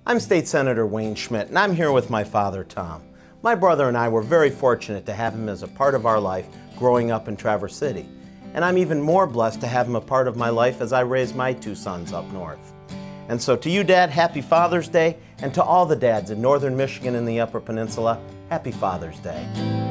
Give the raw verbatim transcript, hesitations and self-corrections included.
I'm State Senator Wayne Schmidt, and I'm here with my father, Tom. My brother and I were very fortunate to have him as a part of our life growing up in Traverse City. And I'm even more blessed to have him a part of my life as I raise my two sons up north. And so to you, Dad, happy Father's Day, and to all the dads in northern Michigan and the Upper Peninsula, happy Father's Day.